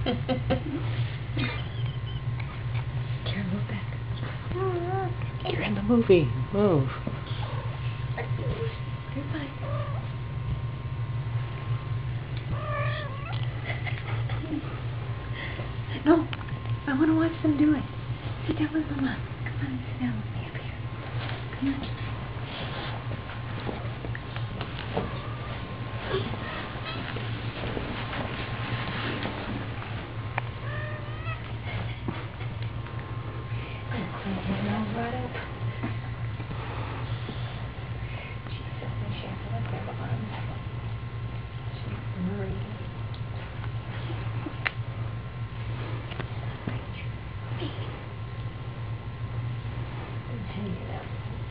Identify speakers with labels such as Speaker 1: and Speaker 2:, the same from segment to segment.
Speaker 1: Karen, move back.
Speaker 2: Oh, look.
Speaker 1: You're in the movie. Move.
Speaker 2: You're fine. No, I want to watch them do it. Sit down with Mama. Come on, sit down with me up here. Come on. Right up. Jesus, and she has to look at the arms. She's worried. Hang it up.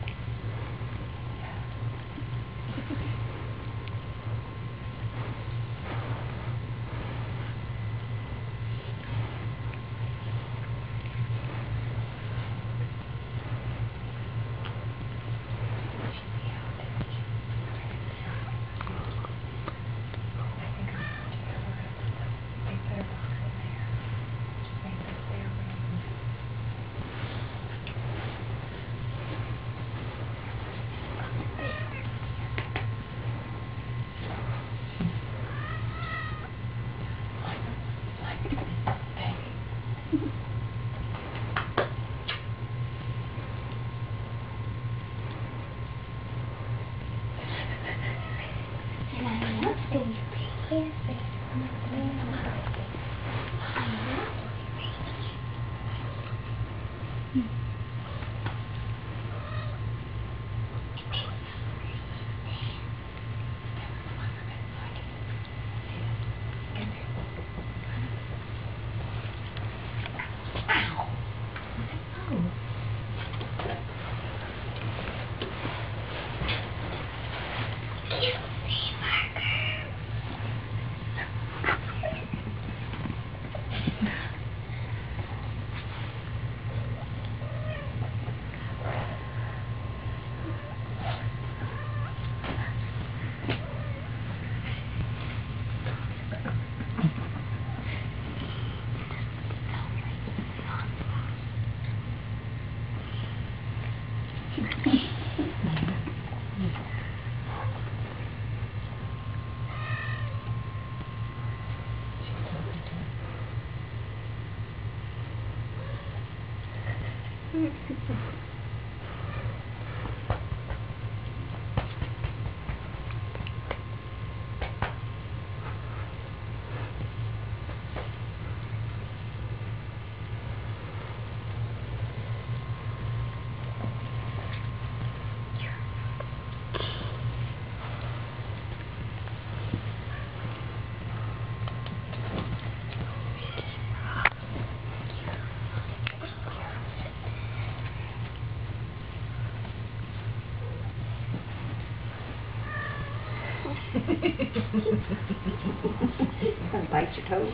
Speaker 1: Gonna bite your toes.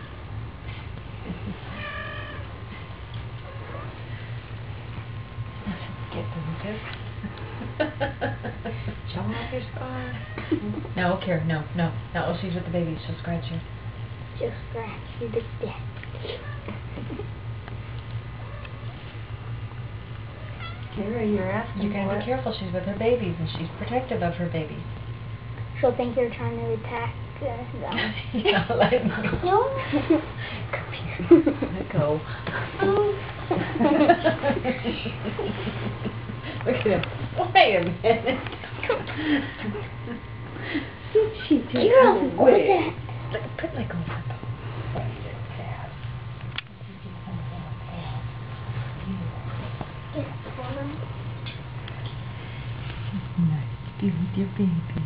Speaker 1: Get the show off your scar. No, Kara, no. Not while she's with the baby. She'll scratch you.
Speaker 2: She'll scratch you to death.
Speaker 1: Kara, you're asking. You gotta be careful. She's with her babies, and she's protective of her babies.
Speaker 2: She'll think you're trying to attack them.
Speaker 1: Yeah, let me go.
Speaker 2: No.
Speaker 1: Come here. Let go. Look at him. Wait a minute. She took
Speaker 2: You're
Speaker 1: away. Put like over the nice to be with your baby.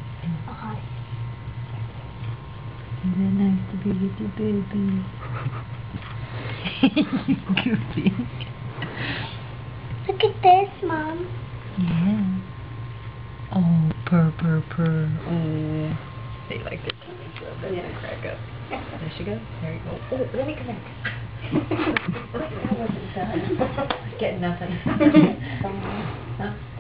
Speaker 1: Is it nice to be with your baby? You goofy.
Speaker 2: Look at this, Mom.
Speaker 1: Yeah. Oh, purr. Oh. They like their tummies a little bit. Yeah. Crack up. There she goes. There you go. Oh, let me come back. That wasn't done. Getting nothing. Huh?